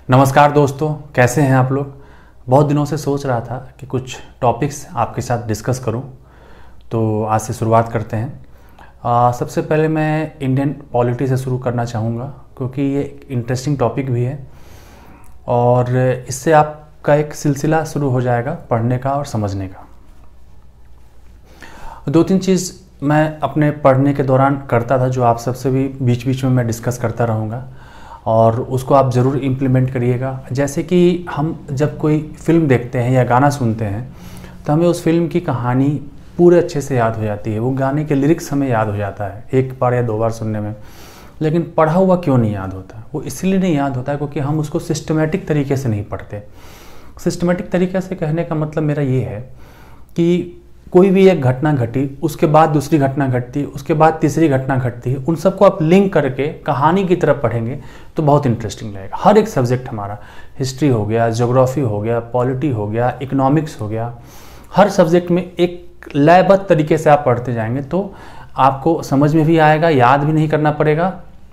नमस्कार दोस्तों, कैसे हैं आप लोग। बहुत दिनों से सोच रहा था कि कुछ टॉपिक्स आपके साथ डिस्कस करूं, तो आज से शुरुआत करते हैं। सबसे पहले मैं इंडियन पॉलिटी से शुरू करना चाहूँगा, क्योंकि ये एक इंटरेस्टिंग टॉपिक भी है और इससे आपका एक सिलसिला शुरू हो जाएगा पढ़ने का और समझने का। दो तीन चीज़ मैं अपने पढ़ने के दौरान करता था, जो आप सबसे भी बीच बीच में मैं डिस्कस करता रहूँगा और उसको आप ज़रूर इम्प्लीमेंट करिएगा। जैसे कि हम जब कोई फ़िल्म देखते हैं या गाना सुनते हैं तो हमें उस फिल्म की कहानी पूरे अच्छे से याद हो जाती है, वो गाने के लिरिक्स हमें याद हो जाता है एक बार या दो बार सुनने में। लेकिन पढ़ा हुआ क्यों नहीं याद होता? वो इसलिए नहीं याद होता है क्योंकि हम उसको सिस्टमेटिक तरीके से नहीं पढ़ते। सिस्टमेटिक तरीके से कहने का मतलब मेरा ये है कि कोई भी एक घटना घटी, उसके बाद दूसरी घटना घटती, उसके बाद तीसरी घटना घटती है, उन सबको आप लिंक करके कहानी की तरफ पढ़ेंगे तो बहुत इंटरेस्टिंग लगेगा। हर एक सब्जेक्ट हमारा, हिस्ट्री हो गया, ज्योग्राफी हो गया, पॉलिटी हो गया, इकोनॉमिक्स हो गया, हर सब्जेक्ट में एक लयबद्ध तरीके से आप पढ़ते जाएंगे तो आपको समझ में भी आएगा, याद भी नहीं करना पड़ेगा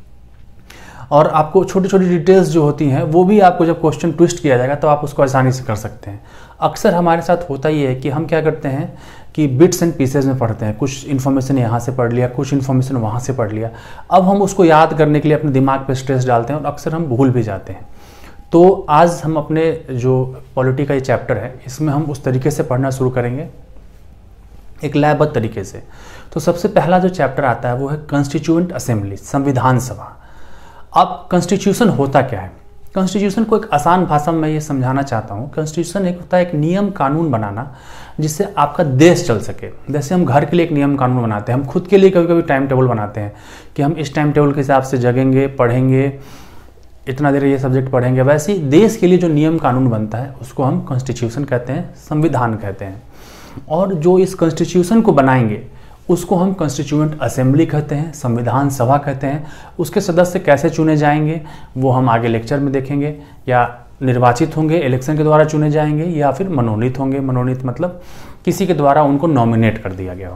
और आपको छोटी छोटी डिटेल्स जो होती हैं वो भी आपको जब क्वेश्चन ट्विस्ट किया जाएगा तो आप उसको आसानी से कर सकते हैं। अक्सर हमारे साथ होता ही है कि हम क्या करते हैं कि बिट्स एंड पीसेज में पढ़ते हैं, कुछ इन्फॉर्मेशन यहाँ से पढ़ लिया, कुछ इन्फॉर्मेशन वहाँ से पढ़ लिया। अब हम उसको याद करने के लिए अपने दिमाग पे स्ट्रेस डालते हैं और अक्सर हम भूल भी जाते हैं। तो आज हम अपने जो पॉलिटी का ये चैप्टर है इसमें हम उस तरीके से पढ़ना शुरू करेंगे, एक लयबद्ध तरीके से। तो सबसे पहला जो चैप्टर आता है वो है कॉन्स्टिट्यूएंट असेंबली, संविधान सभा। अब कॉन्स्टिट्यूशन होता क्या है? कॉन्स्टिट्यूशन को एक आसान भाषा में मैं ये समझाना चाहता हूँ। कॉन्स्टिट्यूशन एक होता है एक नियम कानून बनाना जिससे आपका देश चल सके। जैसे हम घर के लिए एक नियम कानून बनाते हैं, हम खुद के लिए कभी कभी टाइम टेबल बनाते हैं कि हम इस टाइम टेबल के हिसाब से जगेंगे, पढ़ेंगे, इतना देर ये सब्जेक्ट पढ़ेंगे। वैसे ही देश के लिए जो नियम कानून बनता है उसको हम कॉन्स्टिट्यूशन कहते हैं, संविधान कहते हैं। और जो इस कॉन्स्टिट्यूशन को बनाएंगे उसको हम कॉन्स्टिट्यूएंट असेंबली कहते हैं, संविधान सभा कहते हैं। उसके सदस्य कैसे चुने जाएंगे वो हम आगे लेक्चर में देखेंगे। या निर्वाचित होंगे, इलेक्शन के द्वारा चुने जाएंगे, या फिर मनोनीत होंगे। मनोनीत मतलब किसी के द्वारा उनको नॉमिनेट कर दिया गया हो।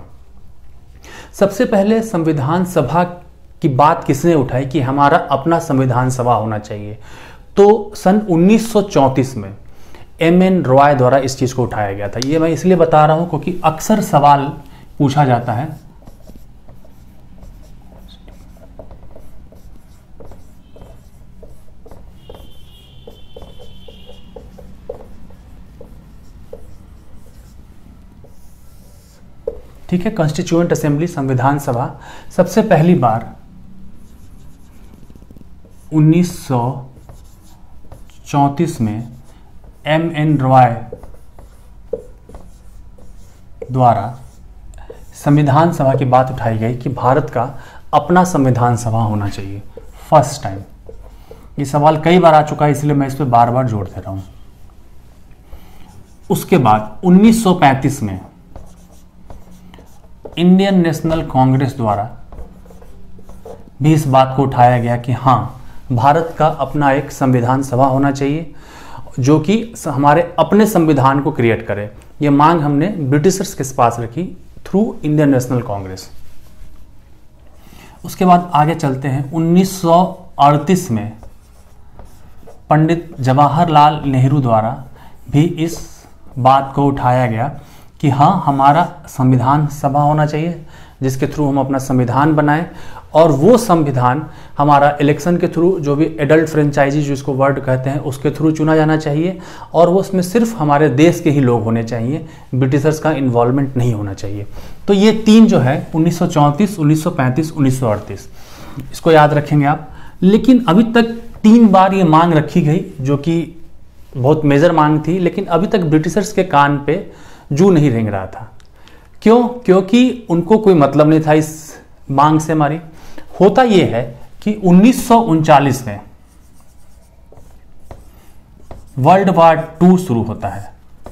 सबसे पहले संविधान सभा की बात किसने उठाई कि हमारा अपना संविधान सभा होना चाहिए? तो सन 1934 में M.N. रॉय द्वारा इस चीज़ को उठाया गया था। ये मैं इसलिए बता रहा हूँ क्योंकि अक्सर सवाल पूछा जाता है ठीक है। कॉन्स्टिट्यूएंट असेंबली, संविधान सभा सबसे पहली बार 1934 में M.N. रॉय द्वारा संविधान सभा की बात उठाई गई कि भारत का अपना संविधान सभा होना चाहिए। First time. ये सवाल कई बार आ चुका है इसलिए मैं इस पर बार बार जोड़ दे रहा हूं। उसके बाद 1935 में इंडियन नेशनल कांग्रेस द्वारा भी इस बात को उठाया गया कि हाँ, भारत का अपना एक संविधान सभा होना चाहिए जो कि हमारे अपने संविधान को क्रिएट करे। ये मांग हमने ब्रिटिशर्स के पास रखी थ्रू इंडियन नेशनल कांग्रेस। उसके बाद आगे चलते हैं। 1938 में पंडित जवाहरलाल नेहरू द्वारा भी इस बात को उठाया गया कि हाँ, हमारा संविधान सभा होना चाहिए जिसके थ्रू हम अपना संविधान बनाएं और वो संविधान हमारा इलेक्शन के थ्रू, जो भी एडल्ट फ्रेंचाइजी जिसको वर्ड कहते हैं, उसके थ्रू चुना जाना चाहिए और वो उसमें सिर्फ हमारे देश के ही लोग होने चाहिए, ब्रिटिशर्स का इन्वॉल्वमेंट नहीं होना चाहिए। तो ये तीन जो है 1934, 1935, 1938, इसको याद रखेंगे आप। लेकिन अभी तक 3 बार ये मांग रखी गई जो कि बहुत मेजर मांग थी, लेकिन अभी तक ब्रिटिशर्स के कान पे जू नहीं रेंग रहा था। क्यों? क्योंकि उनको कोई मतलब नहीं था इस मांग से हमारी। होता यह है कि 1939 में वर्ल्ड वार 2 शुरू होता है।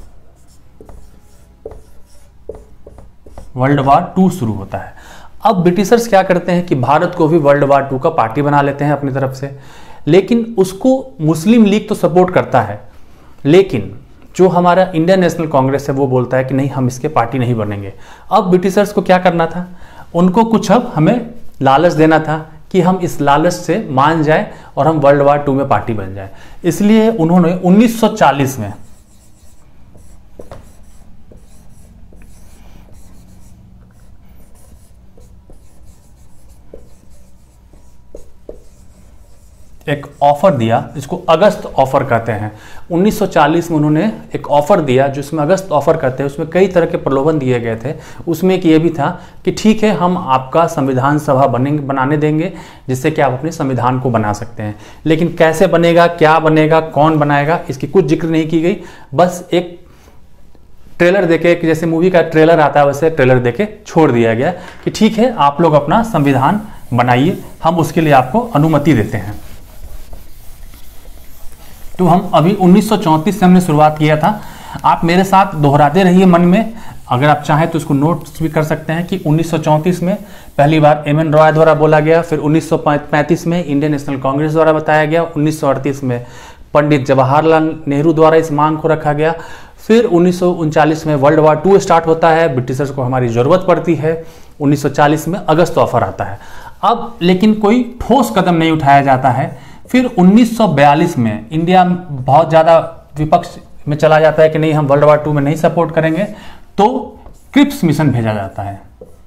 वर्ल्ड वार 2 शुरू होता है। अब ब्रिटिशर्स क्या करते हैं कि भारत को भी वर्ल्ड वार 2 का पार्टी बना लेते हैं अपनी तरफ से, लेकिन उसको मुस्लिम लीग तो सपोर्ट करता है, लेकिन जो हमारा इंडियन नेशनल कांग्रेस है वो बोलता है कि नहीं, हम इसके पार्टी नहीं बनेंगे। अब ब्रिटिशर्स को क्या करना था? उनको कुछ अब हमें लालच देना था कि हम इस लालच से मान जाए और हम वर्ल्ड वार 2 में पार्टी बन जाए। इसलिए उन्होंने 1940 में एक ऑफर दिया, जिसको अगस्त ऑफर कहते हैं। 1940 में उन्होंने एक ऑफर दिया, जिसमें अगस्त ऑफर कहते हैं। उसमें कई तरह के प्रलोभन दिए गए थे। उसमें एक ये भी था कि ठीक है, हम आपका संविधान सभा बनाने देंगे, जिससे कि आप अपने संविधान को बना सकते हैं। लेकिन कैसे बनेगा, क्या बनेगा, कौन बनाएगा, इसकी कुछ जिक्र नहीं की गई। बस एक ट्रेलर देके, जैसे मूवी का ट्रेलर आता है वैसे ट्रेलर देके छोड़ दिया गया कि ठीक है, आप लोग अपना संविधान बनाइए, हम उसके लिए आपको अनुमति देते हैं। तो हम अभी 1934 से हमने शुरुआत किया था। आप मेरे साथ दोहराते रहिए मन में, अगर आप चाहें तो इसको नोट्स भी कर सकते हैं कि 1934 में पहली बार एम एन रॉय द्वारा बोला गया, फिर 1935 में इंडियन नेशनल कांग्रेस द्वारा बताया गया, 1938 में पंडित जवाहरलाल नेहरू द्वारा इस मांग को रखा गया, फिर 1939 में वर्ल्ड वार 2 स्टार्ट होता है, ब्रिटिशर्स को हमारी ज़रूरत पड़ती है, 1940 में अगस्त ऑफर आता है। अब लेकिन कोई ठोस कदम नहीं उठाया जाता है। फिर 1942 में इंडिया बहुत ज़्यादा विपक्ष में चला जाता है कि नहीं, हम वर्ल्ड वार 2 में नहीं सपोर्ट करेंगे, तो क्रिप्स मिशन भेजा जाता है।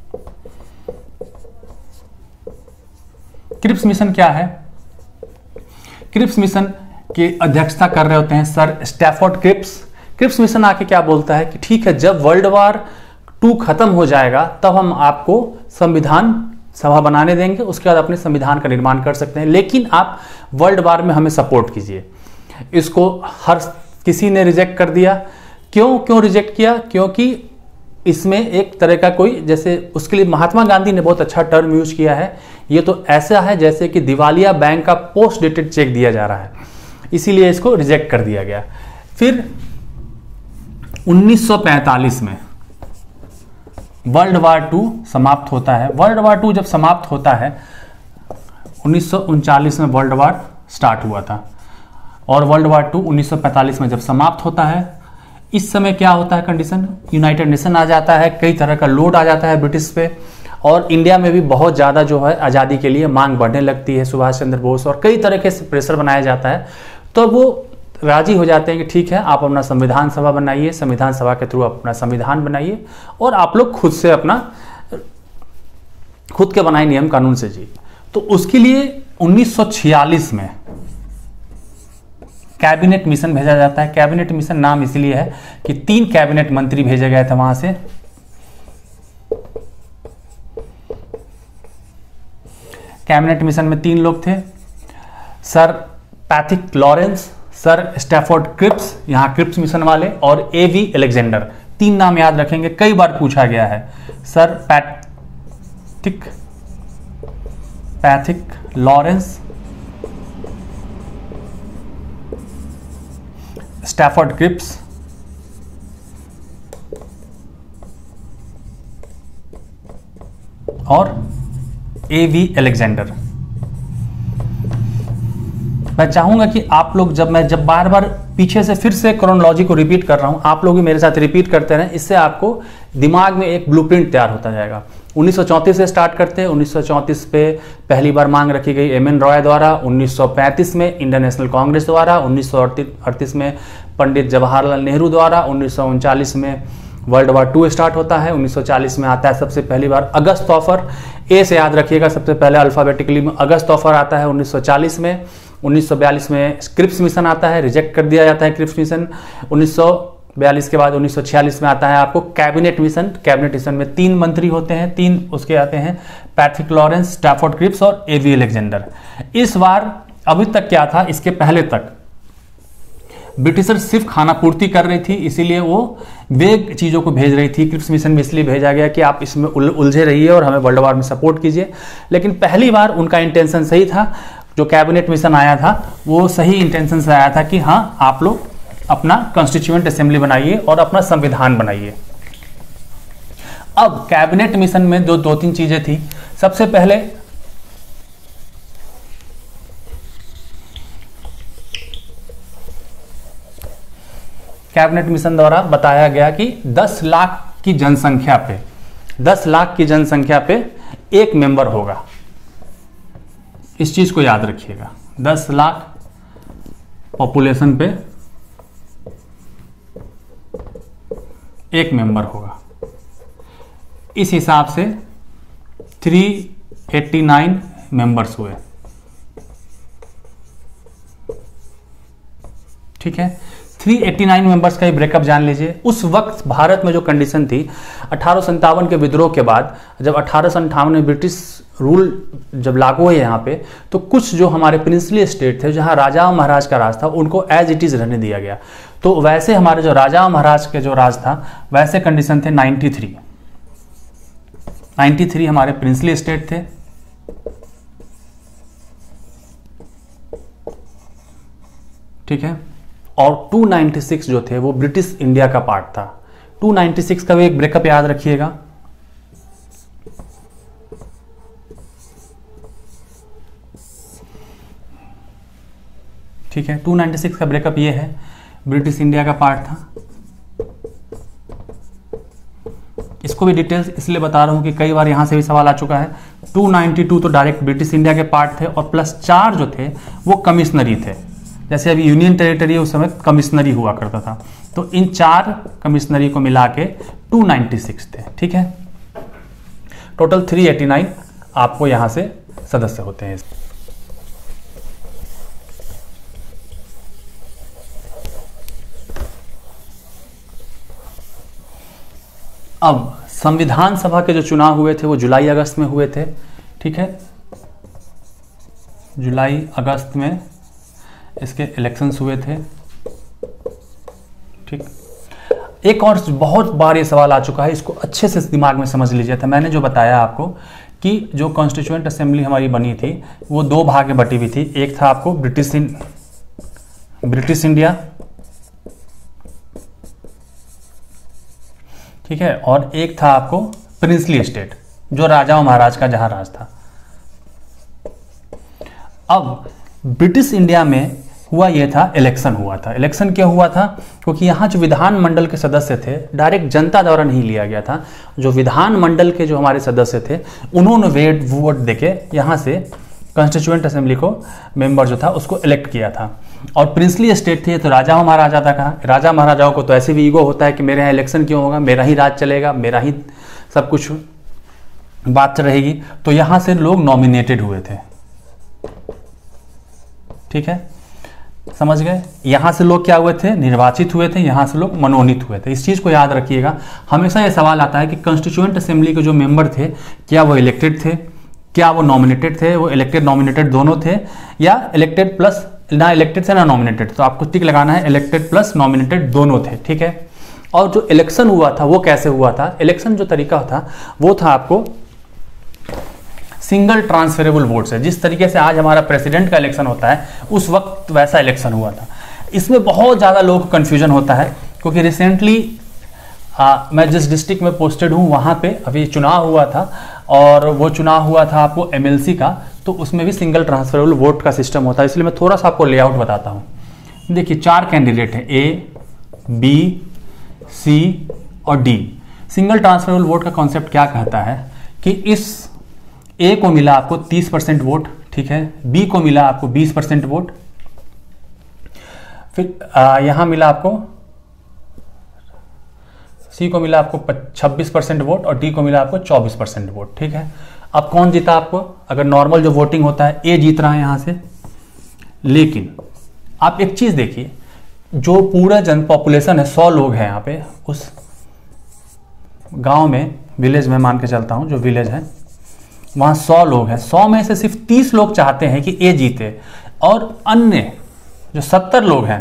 क्रिप्स मिशन क्या है? क्रिप्स मिशन की अध्यक्षता कर रहे होते हैं sir Stafford Cripps. Cripps mission आके क्या बोलता है कि ठीक है, जब वर्ल्ड वार 2 खत्म हो जाएगा तब हम आपको संविधान सभा बनाने देंगे, उसके बाद अपने संविधान का निर्माण कर सकते हैं, लेकिन आप वर्ल्ड वार में हमें सपोर्ट कीजिए। इसको हर किसी ने रिजेक्ट कर दिया। क्यों रिजेक्ट किया? क्योंकि इसमें एक तरह का कोई, जैसे उसके लिए महात्मा गांधी ने बहुत अच्छा टर्म यूज किया है, ये तो ऐसा है जैसे कि दिवालिया बैंक का पोस्ट डेटेड चेक दिया जा रहा है, इसीलिए इसको रिजेक्ट कर दिया गया। फिर 1945 में वर्ल्ड वार 2 समाप्त होता है। वर्ल्ड वार 2 जब समाप्त होता है, 1939 में वर्ल्ड वार स्टार्ट हुआ था और वर्ल्ड वार 2 1945 में जब समाप्त होता है, इस समय क्या होता है कंडीशन? यूनाइटेड नेशन आ जाता है, कई तरह का लोड आ जाता है ब्रिटिश पे, और इंडिया में भी बहुत ज़्यादा जो है आज़ादी के लिए मांग बढ़ने लगती है। सुभाष चंद्र बोस और कई तरह के प्रेशर बनाया जाता है, तो वो राजी हो जाते हैं कि ठीक है, आप अपना संविधान सभा बनाइए, संविधान सभा के थ्रू अपना संविधान बनाइए और आप लोग खुद से अपना खुद के बनाए नियम कानून से जी। तो उसके लिए 1946 में कैबिनेट मिशन भेजा जाता है। कैबिनेट मिशन नाम इसलिए है कि 3 कैबिनेट मंत्री भेजे गए थे वहां से। कैबिनेट मिशन में 3 लोग थे, sir Pethick Lawrence, sir Stafford Cripps, यहां क्रिप्स मिशन वाले, और एवी अलेक्जेंडर। 3 नाम याद रखेंगे, कई बार पूछा गया है। Sir Pethick Lawrence, Stafford Cripps और एवी अलेक्जेंडर। मैं चाहूंगा कि आप लोग जब बार बार पीछे से फिर से क्रोनोलॉजी को रिपीट कर रहा हूं, आप लोग भी मेरे साथ रिपीट करते रहें, इससे आपको दिमाग में एक ब्लूप्रिंट तैयार होता जाएगा। 1934 से स्टार्ट करते हैं। 1934 पे पहली बार मांग रखी गई एम एन रॉय द्वारा, 1935 में इंडियन नेशनल कांग्रेस द्वारा, 1938 में पंडित जवाहरलाल नेहरू द्वारा, 1939 में वर्ल्ड वार 2 स्टार्ट होता है, 1940 में आता है सबसे पहली बार अगस्त ऑफर। ए से याद रखिएगा, सबसे पहले अल्फाबेटिकली में अगस्त ऑफर आता है 1940 में। 1942 में क्रिप्स मिशन आता है, रिजेक्ट कर दिया जाता है क्रिप्स मिशन। 1942 के बाद 1946 में आता है आपको कैबिनेट मिशन। कैबिनेट मिशन में 3 मंत्री होते हैं, 3 उसके आते हैं, पैथिक लॉरेंस, स्टैफोर्ड क्रिप्स और एवी अलेक्जेंडर। इस बार अभी तक क्या था, इसके पहले तक ब्रिटिशर सिर्फ खाना पूर्ति कर रही थी, इसीलिए वो वेग चीज़ों को भेज रही थी। क्रिप्स मिशन में इसलिए भेजा गया कि आप इसमें उलझे रहिए और हमें वर्ल्ड वार में सपोर्ट कीजिए। लेकिन पहली बार उनका इंटेंशन सही था, जो कैबिनेट मिशन आया था वो सही इंटेंशन से आया था कि हाँ, आप लोग अपना कॉन्स्टिट्यूएंट असेंबली बनाइए और अपना संविधान बनाइए। अब कैबिनेट मिशन में जो 2-3 चीजें थी, सबसे पहले कैबिनेट मिशन द्वारा बताया गया कि 10 लाख की जनसंख्या पे 10 लाख की जनसंख्या पे एक मेंबर होगा। इस चीज को याद रखिएगा, 10 लाख पॉपुलेशन पे एक मेंबर होगा। इस हिसाब से 389 मेंबर्स हुए। ठीक है, 389 मेंबर्स का ही ब्रेकअप जान लीजिए। उस वक्त भारत में जो कंडीशन थी 1857 के विद्रोह के बाद, जब 1858 में ब्रिटिश रूल जब लागू हुए यहाँ पे, तो कुछ जो हमारे प्रिंसली स्टेट थे जहाँ राजा महाराज का राज था उनको एज इट इज रहने दिया गया। तो वैसे हमारे जो राजा महाराज के जो राज था वैसे कंडीशन थे 93 हमारे प्रिंसली स्टेट थे। ठीक है, और 296 जो थे वो ब्रिटिश इंडिया का पार्ट था। 296 का भी एक ब्रेकअप याद रखिएगा। ठीक है, 296 का ब्रेकअप ये है, ब्रिटिश इंडिया का पार्ट था। इसको भी डिटेल्स इसलिए बता रहा हूं कि कई बार यहां से भी सवाल आ चुका है। 292 तो डायरेक्ट ब्रिटिश इंडिया के पार्ट थे और प्लस 4 जो थे वो कमिश्नरी थे। जैसे अभी यूनियन टेरिटरी उस समय कमिश्नरी हुआ करता था, तो इन 4 कमिश्नरी को मिला के 296 थे। ठीक है, टोटल 389 आपको यहां से सदस्य होते हैं। अब संविधान सभा के जो चुनाव हुए थे वो जुलाई अगस्त में हुए थे। ठीक है, जुलाई अगस्त में इसके इलेक्शंस हुए थे। ठीक, एक और बहुत बार ये सवाल आ चुका है, इसको अच्छे से दिमाग में समझ लीजिए। था मैंने जो बताया आपको कि जो कॉन्स्टिट्यूएंट असेंबली हमारी बनी थी वो 2 भाग में बटी हुई थी। एक था आपको ब्रिटिश इंडिया, ठीक है, और एक था आपको प्रिंसली स्टेट जो राजा और महाराज का जहां राज था। अब ब्रिटिश इंडिया में हुआ ये था, इलेक्शन हुआ था। इलेक्शन क्या हुआ था? क्योंकि यहाँ जो विधानमंडल के सदस्य थे डायरेक्ट जनता द्वारा नहीं लिया गया था। जो विधानमंडल के जो हमारे सदस्य थे उन्होंने वोट देके यहाँ से कॉन्स्टिट्यूएंट असेंबली को मेंबर जो था उसको इलेक्ट किया था। और प्रिंसली स्टेट थी तो राजा महाराजा था। कहा राजा महाराजाओं को तो ऐसे भी ईगो होता है कि मेरे यहाँ इलेक्शन क्यों होगा, मेरा ही राज चलेगा, मेरा ही सब कुछ बात रहेगी। तो यहाँ से लोग नॉमिनेटेड हुए थे। ठीक है, समझ गए? यहां से लोग क्या हुए थे? निर्वाचित हुए थे। यहां से लोग मनोनीत हुए थे। इस चीज को याद रखिएगा। हमेशा यह सवाल आता है कि कॉन्स्टिट्यूएंट असेंबली के जो मेंबर थे क्या वो इलेक्टेड थे, क्या वो नॉमिनेटेड थे? वो इलेक्टेड नॉमिनेटेड दोनों थे या इलेक्टेड प्लस ना इलेक्टेड थे ना नॉमिनेटेड? तो आपको टिक लगाना है, इलेक्टेड प्लस नॉमिनेटेड दोनों थे। ठीक है, और जो इलेक्शन हुआ था वो कैसे हुआ था? इलेक्शन जो तरीका था वो था आपको सिंगल ट्रांसफरेबल वोट से। जिस तरीके से आज हमारा प्रेसिडेंट का इलेक्शन होता है उस वक्त वैसा इलेक्शन हुआ था। इसमें बहुत ज़्यादा लोगों को कन्फ्यूजन होता है क्योंकि रिसेंटली मैं जिस डिस्ट्रिक्ट में पोस्टेड हूँ वहाँ पे अभी चुनाव हुआ था और वो चुनाव हुआ था आपको MLC का, तो उसमें भी सिंगल ट्रांसफरेबल वोट का सिस्टम होता है। इसलिए मैं थोड़ा सा आपको लेआउट बताता हूँ। देखिए 4 कैंडिडेट हैं, A, B, C और D। सिंगल ट्रांसफरेबल वोट का कॉन्सेप्ट क्या कहता है कि इस A को मिला आपको 30% वोट, ठीक है, B को मिला आपको 20% वोट, फिर यहां मिला आपको C को मिला आपको 26% वोट और D को मिला आपको 24% वोट। ठीक है, अब कौन जीता? आपको अगर नॉर्मल जो वोटिंग होता है A जीत रहा है यहां से। लेकिन आप एक चीज देखिए, जो पूरा जन पॉपुलेशन है 100 लोग हैं यहाँ पे, उस गांव में, विलेज में मान के चलता हूं, जो विलेज है वहां 100 लोग हैं। 100 में से सिर्फ 30 लोग चाहते हैं कि A जीते और अन्य जो 70 लोग हैं,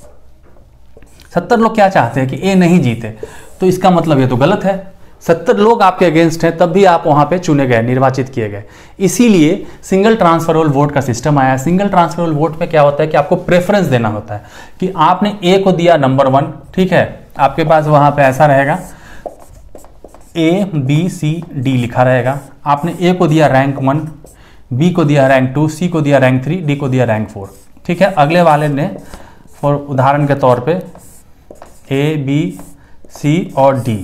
70 लोग क्या चाहते हैं कि A नहीं जीते। तो इसका मतलब ये तो गलत है। 70 लोग आपके अगेंस्ट हैं तब भी आप वहां पे चुने गए, निर्वाचित किए गए। इसीलिए सिंगल ट्रांसफरेबल वोट का सिस्टम आया। सिंगल ट्रांसफरेबल वोट में क्या होता है कि आपको प्रेफरेंस देना होता है कि आपने A को दिया नंबर 1, ठीक है, आपके पास वहां पे ऐसा रहेगा A, B, C, D लिखा रहेगा। आपने A को दिया रैंक 1, B को दिया रैंक 2, C को दिया रैंक 3, D को दिया रैंक 4। ठीक है, अगले वाले ने फॉर उदाहरण के तौर पे A, B, C और D,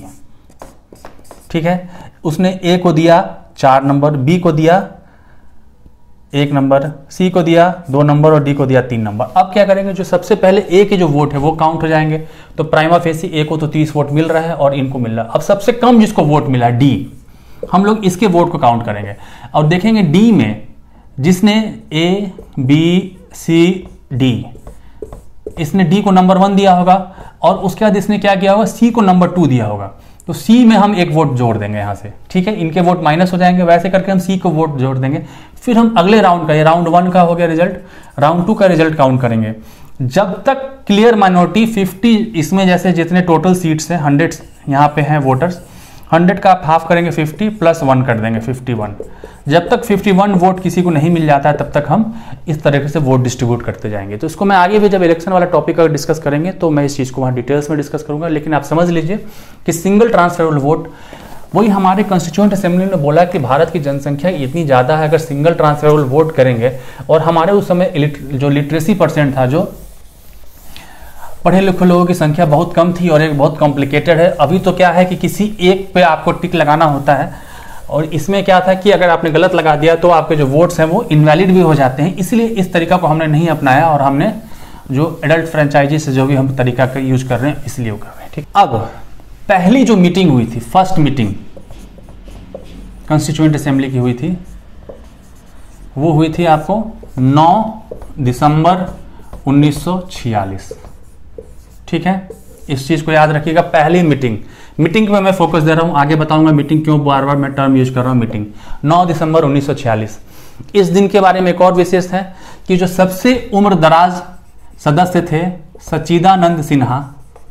ठीक है, उसने A को दिया 4 नंबर, B को दिया 1 नंबर, सी को दिया 2 नंबर और डी को दिया 3 नंबर। अब क्या करेंगे, जो सबसे पहले ए के जो वोट है वो काउंट हो जाएंगे। तो प्राइमा फेसी ए को तो 30 वोट मिल रहा है और इनको मिल रहा है। अब सबसे कम जिसको वोट मिला डी, हम लोग इसके वोट को काउंट करेंगे और देखेंगे डी में जिसने ए बी सी डी, इसने डी को नंबर 1 दिया होगा और उसके बाद इसने क्या किया होगा, सी को नंबर 2 दिया होगा। तो सी में हम एक वोट जोड़ देंगे यहाँ से, ठीक है, इनके वोट माइनस हो जाएंगे, वैसे करके हम सी को वोट जोड़ देंगे। फिर हम अगले राउंड का, ये राउंड 1 का हो गया रिजल्ट, राउंड 2 का रिजल्ट काउंट करेंगे। जब तक क्लियर माइनॉरिटी 50, इसमें जैसे जितने टोटल सीट्स हैं 100 यहाँ पे हैं वोटर्स, 100 का आप हाफ करेंगे 50 प्लस 1 कर देंगे 51। जब तक 51 वोट किसी को नहीं मिल जाता है तब तक हम इस तरीके से वोट डिस्ट्रीब्यूट करते जाएंगे। तो इसको मैं आगे भी जब इलेक्शन वाला टॉपिक अगर डिस्कस करेंगे तो मैं इस चीज़ को वहाँ डिटेल्स में डिस्कस करूंगा। लेकिन आप समझ लीजिए कि सिंगल ट्रांसफरेबल वोट, वही हमारे कॉन्स्टिट्यूएंट असेंबली ने बोला कि भारत की जनसंख्या इतनी ज़्यादा है, अगर सिंगल ट्रांसफरेबल वोट करेंगे, और हमारे उस समय जो लिटरेसी परसेंट था, जो पढ़े लिखे लोगों की संख्या बहुत कम थी और एक बहुत कॉम्प्लिकेटेड है। अभी तो क्या है कि किसी एक पे आपको टिक लगाना होता है, और इसमें क्या था कि अगर आपने गलत लगा दिया तो आपके जो वोट्स हैं वो इनवैलिड भी हो जाते हैं। इसलिए इस तरीका को हमने नहीं अपनाया और हमने जो एडल्ट फ्रेंचाइजी से जो भी हम तरीका का यूज कर रहे हैं इसलिए वो कर रहे हैं, ठीक। अब पहली जो मीटिंग हुई थी, फर्स्ट मीटिंग कॉन्स्टिट्यूएंट असेंबली की हुई थी, वो हुई थी आपको 9 दिसंबर 1946, ठीक है। इस चीज को याद रखिएगा, पहली मीटिंग पे मैं फोकस दे रहा हूं, आगे बताऊंगा मीटिंग क्यों बार बार मैं टर्म यूज कर रहा हूं मीटिंग। 9 दिसंबर 1946। इस दिन के बारे में एक और विशेष है कि जो सबसे उम्र दराज सदस्य थे सच्चिदानंद सिन्हा,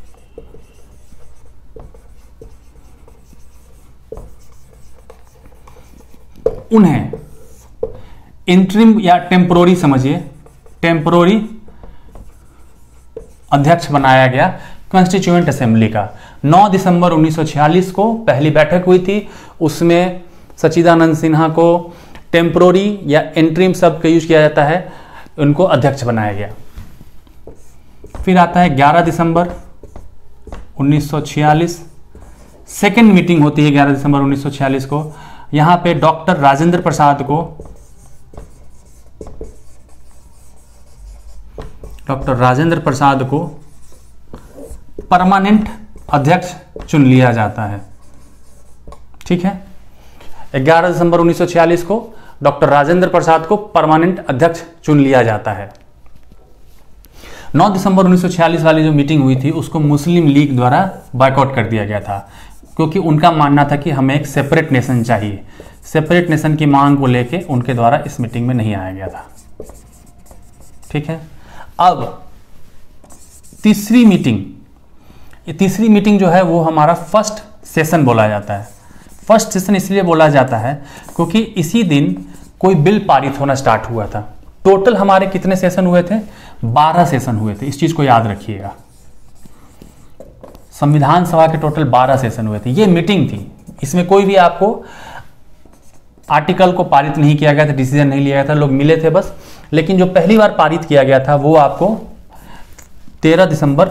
उन्हें इंटरिम या टेम्पोररी समझिए, टेम्पोररी अध्यक्ष बनाया गया कॉन्स्टिट्यूएंट असेंबली का। 9 दिसंबर 1946 को पहली बैठक हुई थी, उसमें सच्चिदानंद सिन्हा को टेम्पोररी या इंटरिम शब्द का यूज किया जाता है, उनको अध्यक्ष बनाया गया। फिर आता है 11 दिसंबर 1946, सेकेंड मीटिंग होती है 11 दिसंबर 1946 को। यहां पे डॉक्टर राजेंद्र प्रसाद को परमानेंट अध्यक्ष चुन लिया जाता है, ठीक है। 11 दिसंबर 1946 को डॉक्टर राजेंद्र प्रसाद को परमानेंट अध्यक्ष चुन लिया जाता है। 9 दिसंबर 1946 वाली जो मीटिंग हुई थी उसको मुस्लिम लीग द्वारा बॉयकॉट कर दिया गया था, क्योंकि उनका मानना था कि हमें एक सेपरेट नेशन चाहिए। सेपरेट नेशन की मांग को लेके उनके द्वारा इस मीटिंग में नहीं आया गया था, ठीक है। अब तीसरी मीटिंग जो है वो हमारा फर्स्ट सेशन बोला जाता है। फर्स्ट सेशन इसलिए बोला जाता है क्योंकि इसी दिन कोई बिल पारित होना स्टार्ट हुआ था। टोटल हमारे कितने सेशन हुए थे? 12 सेशन हुए थे, इस चीज को याद रखिएगा। संविधान सभा के टोटल 12 सेशन हुए थे। ये मीटिंग थी, इसमें कोई भी आपको आर्टिकल को पारित नहीं किया गया था, डिसीजन नहीं लिया गया था, लोग मिले थे बस। लेकिन जो पहली बार पारित किया गया था वो आपको 13 दिसंबर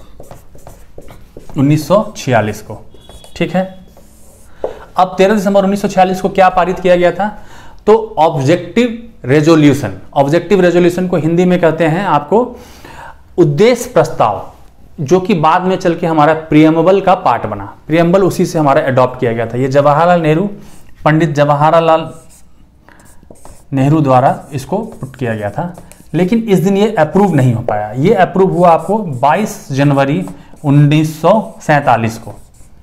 1946 को, ठीक है। अब 13 दिसंबर 1946 को क्या पारित किया गया था? तो ऑब्जेक्टिव रेजोल्यूशन को हिंदी में कहते हैं आपको उद्देश्य प्रस्ताव, जो कि बाद में चल के हमारा प्रियम्बल का पार्ट बना। प्रियम्बल उसी से हमारा अडॉप्ट किया गया था। ये पंडित जवाहरलाल नेहरू द्वारा इसको पुट किया गया था, लेकिन इस दिन ये अप्रूव नहीं हो पाया। ये अप्रूव हुआ आपको 22 जनवरी 1947 को,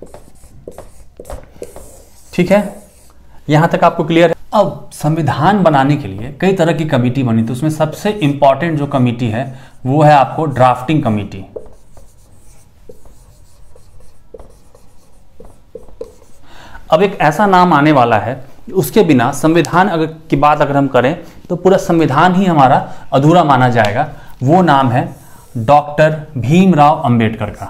ठीक है। यहां तक आपको क्लियर है। अब संविधान बनाने के लिए कई तरह की कमेटी बनी थी, उसमें सबसे इंपॉर्टेंट जो कमेटी है वो है आपको ड्राफ्टिंग कमेटी। अब एक ऐसा नाम आने वाला है, उसके बिना संविधान की बात अगर हम करें तो पूरा संविधान ही हमारा अधूरा माना जाएगा। वो नाम है डॉक्टर भीमराव अंबेडकर का।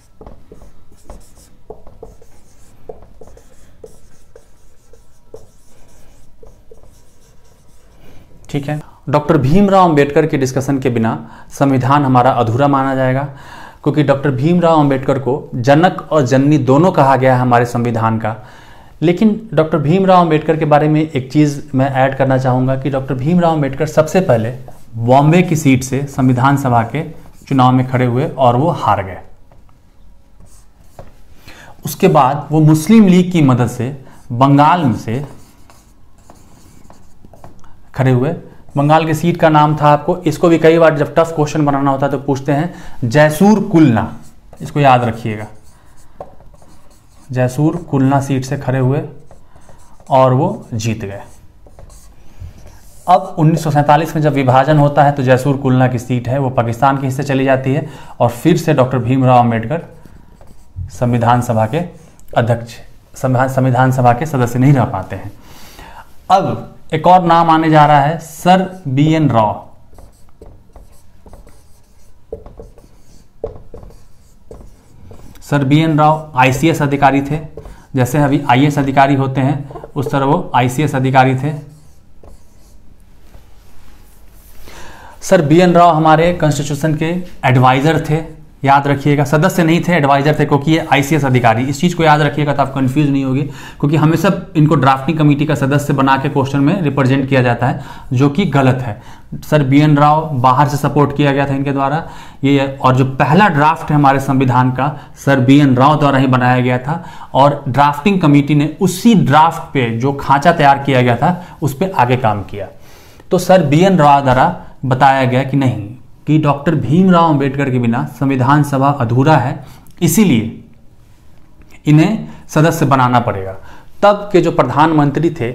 ठीक है, डॉक्टर भीमराव अंबेडकर के डिस्कशन के बिना संविधान हमारा अधूरा माना जाएगा, क्योंकि डॉक्टर भीमराव अंबेडकर को जनक और जननी दोनों कहा गया है हमारे संविधान का। लेकिन डॉक्टर भीमराव अंबेडकर के बारे में एक चीज़ मैं ऐड करना चाहूँगा कि डॉक्टर भीमराव अंबेडकर सबसे पहले बॉम्बे की सीट से संविधान सभा के चुनाव में खड़े हुए और वो हार गए। उसके बाद वो मुस्लिम लीग की मदद से बंगाल से खड़े हुए। बंगाल की सीट का नाम था, आपको इसको भी कई बार जब टफ क्वेश्चन बनाना होता है तो पूछते हैं, जैसूर कुलना, इसको याद रखिएगा। जैसूर कुलना सीट से खड़े हुए और वो जीत गए। अब 1947 में जब विभाजन होता है तो जैसूर कुलना की सीट है वो पाकिस्तान के हिस्से चली जाती है और फिर से डॉक्टर भीमराव अंबेडकर संविधान सभा के अध्यक्ष, संविधान सभा के सदस्य नहीं रह पाते हैं। अब एक और नाम आने जा रहा है, sir BN Rao. Sir BN Rao ICS अधिकारी थे। जैसे अभी IAS अधिकारी होते हैं उस तरह वो ICS अधिकारी थे। सर BN राव हमारे कॉन्स्टिट्यूशन के एडवाइजर थे, याद रखिएगा। सदस्य नहीं थे, एडवाइजर थे, क्योंकि ये ICS अधिकारी, इस चीज़ को याद रखिएगा तो आप कंफ्यूज नहीं होगी, क्योंकि हमेशा इनको ड्राफ्टिंग कमेटी का सदस्य बना के क्वेश्चन में रिप्रेजेंट किया जाता है, जो कि गलत है। सर BN राव बाहर से सपोर्ट किया गया था इनके द्वारा ये, और जो पहला ड्राफ्ट है हमारे संविधान का सर BN राव द्वारा ही बनाया गया था, और ड्राफ्टिंग कमेटी ने उसी ड्राफ्ट पे जो खांचा तैयार किया गया था उस पर आगे काम किया। तो सर BN राव द्वारा बताया गया कि नहीं, कि डॉक्टर भीमराव अंबेडकर के बिना संविधान सभा अधूरा है, इसीलिए इन्हें सदस्य बनाना पड़ेगा। तब के जो प्रधानमंत्री थे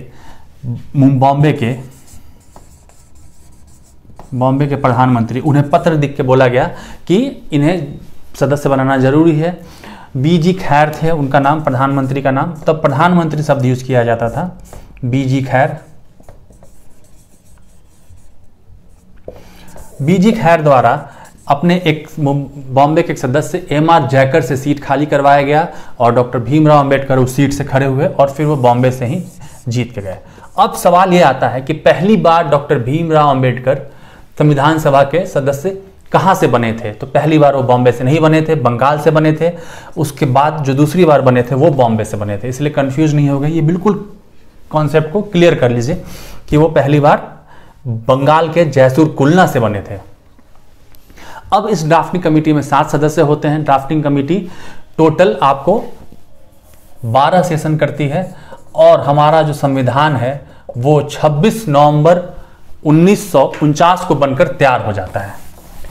बॉम्बे के प्रधानमंत्री, उन्हें पत्र लिख के बोला गया कि इन्हें सदस्य बनाना जरूरी है। BG खैर थे उनका नाम, प्रधानमंत्री का नाम, तब प्रधानमंत्री शब्द यूज किया जाता था, BG खैर। BG खैर द्वारा अपने एक बॉम्बे के एक सदस्य MR जैकर से सीट खाली करवाया गया और डॉक्टर भीमराव अंबेडकर उस सीट से खड़े हुए और फिर वो बॉम्बे से ही जीत के गए। अब सवाल ये आता है कि पहली बार डॉक्टर भीमराव अंबेडकर संविधान सभा के सदस्य कहाँ से बने थे? तो पहली बार वो बॉम्बे से नहीं बने थे, बंगाल से बने थे। उसके बाद जो दूसरी बार बने थे वो बॉम्बे से बने थे, इसलिए कंफ्यूज नहीं हो गए। ये बिल्कुल कॉन्सेप्ट को क्लियर कर लीजिए कि वो पहली बार बंगाल के जैसूर कुलना से बने थे। अब इस ड्राफ्टिंग कमेटी में 7 सदस्य होते हैं। ड्राफ्टिंग कमेटी टोटल आपको 12 सेशन करती है और हमारा जो संविधान है वो 26 नवंबर 1949 को बनकर तैयार हो जाता है।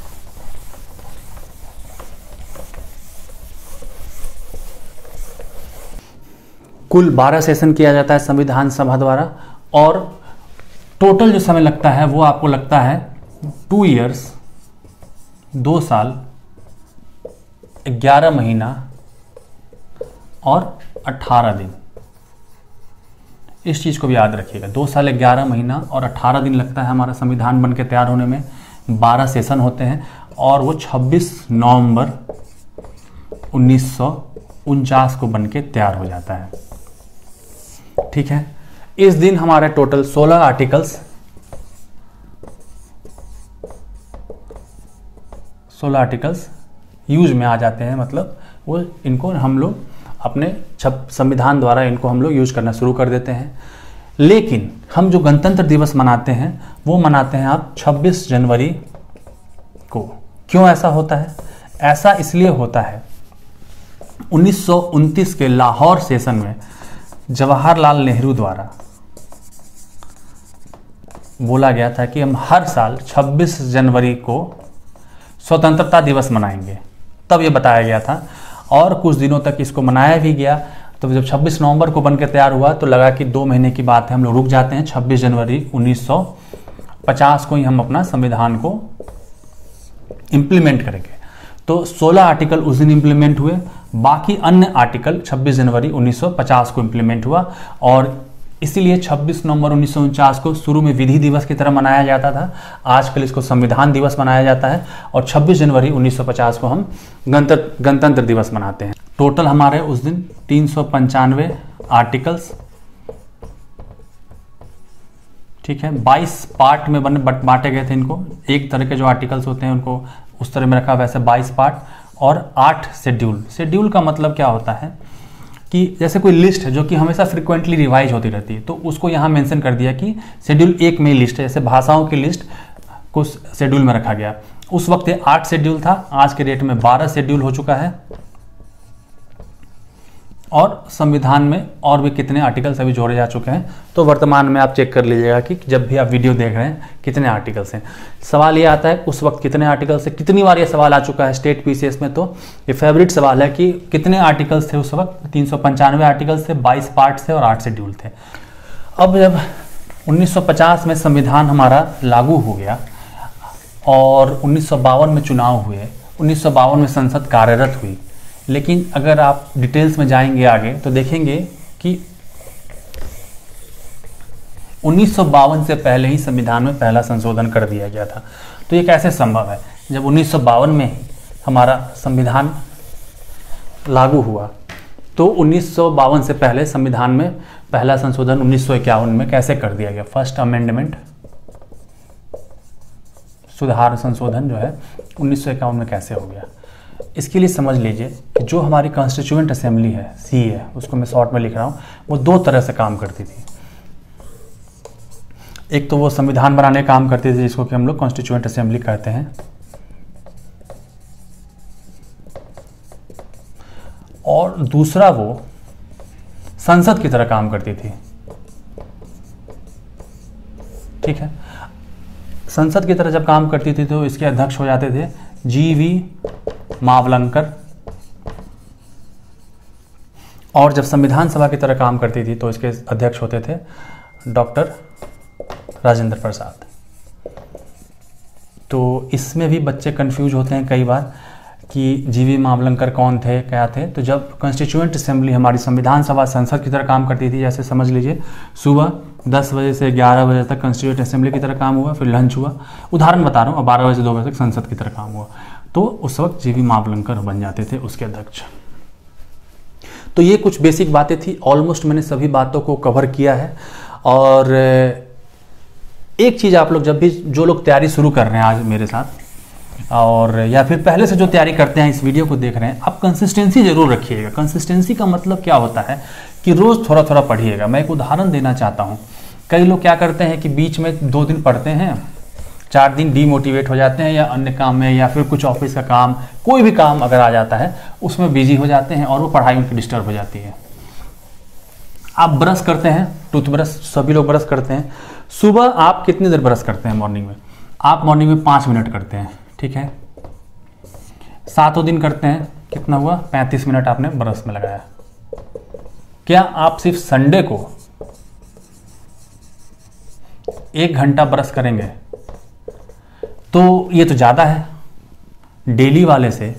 कुल 12 सेशन किया जाता है संविधान सभा द्वारा और टोटल जो समय लगता है वो आपको लगता है 2 इयर्स, 2 साल, 11 महीना और 18 दिन। इस चीज़ को भी याद रखिएगा, 2 साल 11 महीना और 18 दिन लगता है हमारा संविधान बन के तैयार होने में। 12 सेशन होते हैं और वो 26 नवंबर 1949 को बन के तैयार हो जाता है। ठीक है, इस दिन हमारे टोटल 16 आर्टिकल्स यूज में आ जाते हैं। मतलब वो इनको हम लोग अपने संविधान द्वारा इनको हम लोग यूज करना शुरू कर देते हैं। लेकिन हम जो गणतंत्र दिवस मनाते हैं वो मनाते हैं आप 26 जनवरी को। क्यों ऐसा होता है? ऐसा इसलिए होता है 1929 के लाहौर सेशन में जवाहरलाल नेहरू द्वारा बोला गया था कि हम हर साल 26 जनवरी को स्वतंत्रता दिवस मनाएंगे। तब ये बताया गया था और कुछ दिनों तक इसको मनाया भी गया। तो जब 26 नवंबर को बनकर तैयार हुआ तो लगा कि 2 महीने की बात है, हम लोग रुक जाते हैं। 26 जनवरी 1950 को ही हम अपना संविधान को इम्प्लीमेंट करेंगे। तो 16 आर्टिकल उस दिन इम्प्लीमेंट हुए, बाकी अन्य आर्टिकल 26 जनवरी 1950 को इम्प्लीमेंट हुआ। और इसीलिए 26 नवंबर 1949 को शुरू में विधि दिवस की तरह मनाया जाता था, आजकल इसको संविधान दिवस मनाया जाता है। और 26 जनवरी 1950 को हम गणतंत्र दिवस मनाते हैं। टोटल हमारे उस दिन 395 आर्टिकल्स, ठीक है, 22 पार्ट में बांटे गए थे इनको। एक तरह के जो आर्टिकल्स होते हैं उनको उस तरह में रखा, वैसे 22 पार्ट और 8 शेड्यूल। शेड्यूल का मतलब क्या होता है कि जैसे कोई लिस्ट है जो कि हमेशा फ्रिक्वेंटली रिवाइज होती रहती है, तो उसको यहाँ मेंशन कर दिया कि शेड्यूल 1 में लिस्ट है, जैसे भाषाओं की लिस्ट को शेड्यूल में रखा गया। उस वक्त ये 8 शेड्यूल था, आज के डेट में 12 शेड्यूल हो चुका है। और संविधान में और भी कितने आर्टिकल्स अभी जोड़े जा चुके हैं, तो वर्तमान में आप चेक कर लीजिएगा कि जब भी आप वीडियो देख रहे हैं कितने आर्टिकल्स हैं। सवाल ये आता है उस वक्त कितने आर्टिकल्स है, कितनी बार ये सवाल आ चुका है स्टेट पीसीएस में, तो ये फेवरेट सवाल है कि कितने आर्टिकल्स थे उस वक्त। 395 आर्टिकल्स थे, 22 पार्ट्स थे और 8 शेड्यूल थे। अब जब 1950 में संविधान हमारा लागू हो गया और 1952 में चुनाव हुए, 1952 में संसद कार्यरत हुई, लेकिन अगर आप डिटेल्स में जाएंगे आगे तो देखेंगे कि 1952 से पहले ही संविधान में पहला संशोधन कर दिया गया था। तो ये कैसे संभव है, जब 1952 में ही हमारा संविधान लागू हुआ, तो 1952 से पहले संविधान में पहला संशोधन 1951 में कैसे कर दिया गया। फर्स्ट अमेंडमेंट, सुधार संशोधन जो है 1951 में कैसे हो गया। इसके लिए समझ लीजिए कि जो हमारी कॉन्स्टिट्यूएंट असेंबली है, सी है, उसको मैं शॉर्ट में लिख रहा हूँ, वो 2 तरह से काम करती थी। एक तो वो संविधान बनाने का काम करती थी, जिसको कि हम लोग कॉन्स्टिट्यूएंट असेंबली कहते हैं, और दूसरा वो संसद की तरह काम करती थी। ठीक है, संसद की तरह जब काम करती थी तो इसके अध्यक्ष हो जाते थे जीवी मावलंकर, और जब संविधान सभा की तरह काम करती थी तो इसके अध्यक्ष होते थे डॉक्टर राजेंद्र प्रसाद। तो इसमें भी बच्चे कंफ्यूज होते हैं कई बार कि जीवी मावलंकर कौन थे, क्या थे। तो जब कॉन्स्टिट्यूएंट असेंबली हमारी संविधान सभा संसद की तरह काम करती थी, जैसे समझ लीजिए सुबह 10 बजे से 11 बजे तक कॉन्स्टिट्यूएंट असेंबली की तरह काम हुआ, फिर लंच हुआ, उदाहरण बता रहा हूँ, और 12 बजे से 2 बजे तक संसद की तरह काम हुआ, तो उस वक्त जीवी मावलंकर बन जाते थे उसके अध्यक्ष। तो ये कुछ बेसिक बातें थी, ऑलमोस्ट मैंने सभी बातों को कवर किया है। और एक चीज़ आप लोग जब भी, जो लोग तैयारी शुरू कर रहे हैं आज मेरे साथ, और या फिर पहले से जो तैयारी करते हैं, इस वीडियो को देख रहे हैं, आप कंसिस्टेंसी जरूर रखिएगा। कंसिस्टेंसी का मतलब क्या होता है कि रोज़ थोड़ा थोड़ा पढ़िएगा। मैं एक उदाहरण देना चाहता हूँ। कई लोग क्या करते हैं कि बीच में 2 दिन पढ़ते हैं, 4 दिन डीमोटिवेट हो जाते हैं, या अन्य काम में, या फिर कुछ ऑफिस का काम, कोई भी काम अगर आ जाता है उसमें बिजी हो जाते हैं और वो पढ़ाई उनकी डिस्टर्ब हो जाती है। आप ब्रश करते हैं, टूथब्रश सभी लोग ब्रश करते हैं। सुबह आप कितनी देर ब्रश करते हैं मॉर्निंग में? आप मॉर्निंग में 5 मिनट करते हैं, ठीक है। 7 दिन करते हैं, कितना हुआ? 35 मिनट आपने ब्रश में लगाया। क्या आप सिर्फ संडे को 1 घंटा ब्रश करेंगे तो ये तो ज़्यादा है। डेली वाले से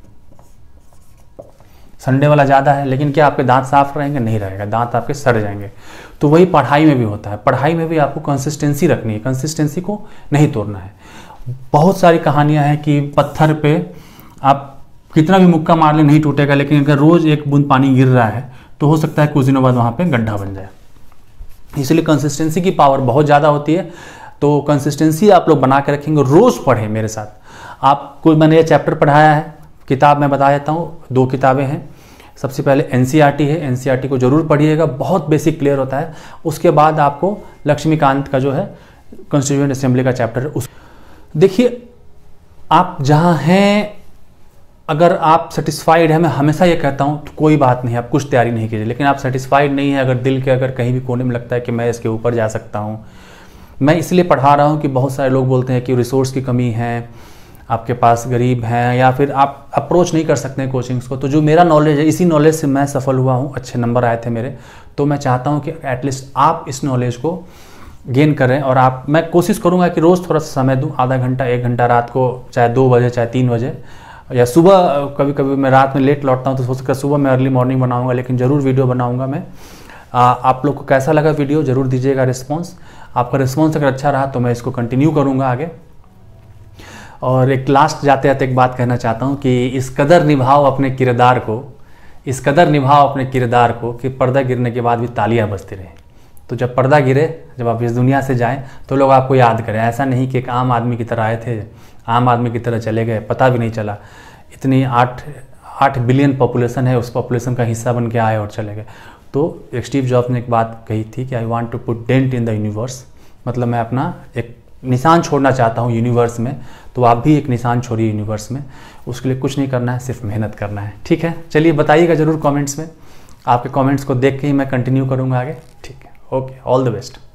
संडे वाला ज़्यादा है, लेकिन क्या आपके दांत साफ रहेंगे? नहीं रहेगा, दांत आपके सड़ जाएंगे। तो वही पढ़ाई में भी होता है। पढ़ाई में भी आपको कंसिस्टेंसी रखनी है, कंसिस्टेंसी को नहीं तोड़ना है। बहुत सारी कहानियां हैं कि पत्थर पे आप कितना भी मुक्का मार ले नहीं टूटेगा, लेकिन अगर रोज़ 1 बूंद पानी गिर रहा है तो हो सकता है कुछ दिनों बाद वहाँ पे गड्ढा बन जाए। इसलिए कंसिस्टेंसी की पावर बहुत ज़्यादा होती है। तो कंसिस्टेंसी आप लोग बना के रखेंगे, रोज़ पढ़ें मेरे साथ। आपको मैंने ये चैप्टर पढ़ाया है, किताब मैं बता देता हूँ, 2 किताबें हैं। सबसे पहले एनसीईआरटी है, एनसीईआरटी को जरूर पढ़िएगा, बहुत बेसिक क्लियर होता है। उसके बाद आपको लक्ष्मीकांत का जो है कॉन्स्टिट्यूएंट असेंबली का चैप्टर है, उस देखिए। आप जहाँ हैं, अगर आप सेटिस्फाइड हैं, मैं हमेशा ये कहता हूँ तो कोई बात नहीं, आप कुछ तैयारी नहीं कीजिए। लेकिन आप सेटिस्फाइड नहीं है, अगर दिल के अगर कहीं भी कोने में लगता है कि मैं इसके ऊपर जा सकता हूँ, मैं इसलिए पढ़ा रहा हूँ कि बहुत सारे लोग बोलते हैं कि रिसोर्स की कमी है, आपके पास गरीब हैं, या फिर आप अप्रोच नहीं कर सकते हैं कोचिंग्स को। तो जो मेरा नॉलेज है, इसी नॉलेज से मैं सफल हुआ हूँ, अच्छे नंबर आए थे मेरे। तो मैं चाहता हूँ कि एटलीस्ट आप इस नॉलेज को गेन करें। और मैं कोशिश करूँगा कि रोज़ थोड़ा सा समय दूँ, आधा घंटा 1 घंटा रात को, चाहे 2 बजे चाहे 3 बजे, या सुबह। कभी कभी मैं रात में लेट लौटता हूँ तो हो सकता है सुबह मैं अर्ली मॉर्निंग बनाऊँगा, लेकिन ज़रूर वीडियो बनाऊँगा मैं। आप लोग को कैसा लगा वीडियो ज़रूर दीजिएगा रिस्पॉन्स। आपका रिस्पॉन्स अगर अच्छा रहा तो मैं इसको कंटिन्यू करूँगा आगे। और एक लास्ट जाते जाते एक बात कहना चाहता हूँ कि इस कदर निभाओ अपने किरदार को, इस कदर निभाओ अपने किरदार को कि पर्दा गिरने के बाद भी तालियां बजती रहें। तो जब पर्दा गिरे, जब आप इस दुनिया से जाएं, तो लोग आपको याद करें। ऐसा नहीं कि एक आम आदमी की तरह आए थे, आम आदमी की तरह चले गए, पता भी नहीं चला। इतनी 8 बिलियन पॉपुलेशन है, उस पॉपुलेशन का हिस्सा बन के आए और चले गए। तो स्टीव जॉब्स ने एक बात कही थी कि I want to put dent in the universe, मतलब मैं अपना एक निशान छोड़ना चाहता हूँ यूनिवर्स में। तो आप भी एक निशान छोड़िए यूनिवर्स में, उसके लिए कुछ नहीं करना है, सिर्फ मेहनत करना है। ठीक है, चलिए बताइएगा ज़रूर कमेंट्स में, आपके कमेंट्स को देख के ही मैं कंटिन्यू करूँगा आगे। ठीक है, ओके, ऑल द बेस्ट।